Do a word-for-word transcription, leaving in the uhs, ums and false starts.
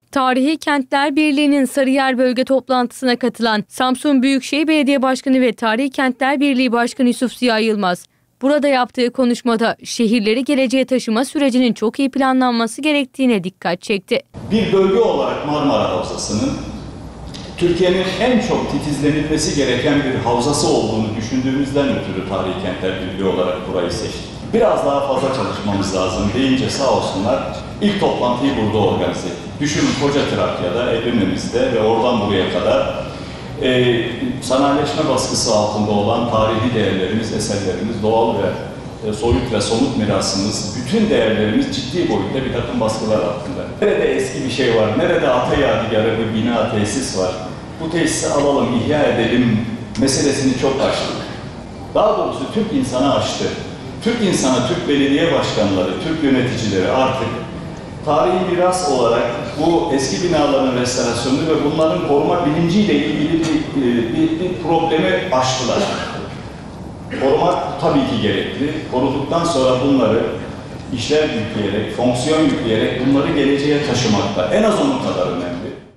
Tarihi Kentler Birliği'nin Sarıyer Bölge toplantısına katılan Samsun Büyükşehir Belediye Başkanı ve Tarihi Kentler Birliği Başkanı Yusuf Ziya Yılmaz, burada yaptığı konuşmada şehirleri geleceğe taşıma sürecinin çok iyi planlanması gerektiğine dikkat çekti. Bir bölge olarak Marmara Havzası'nın Türkiye'nin en çok titizlenilmesi gereken bir havzası olduğunu düşündüğümüzden ötürü Tarihi Kentler Birliği olarak burayı seçtik. Biraz daha fazla çalışmamız lazım deyince sağ olsunlar ilk toplantıyı burada organize ettik. Düşünün koca Trakya'da, Edirne'mizde ve oradan buraya kadar e, sanayileşme baskısı altında olan tarihi değerlerimiz, eserlerimiz, doğal ve e, soyut ve somut mirasımız, bütün değerlerimiz ciddi boyutta bir takım baskılar altında. Nerede eski bir şey var, nerede ata yadigarı bir bina, tesis var, bu tesisi alalım, ihya edelim meselesini çok açtık. Daha doğrusu Türk insanı açtı. Türk insanı, Türk belediye başkanları, Türk yöneticileri artık tarihi miras olarak bu eski binaların restorasyonu ve bunların koruma bilinciyle ilgili bir, bir, bir problemi aştılar. Korumak tabii ki gerekli. Koruduktan sonra bunları işler yükleyerek, fonksiyon yükleyerek bunları geleceğe taşımak da en az onun kadar önemli.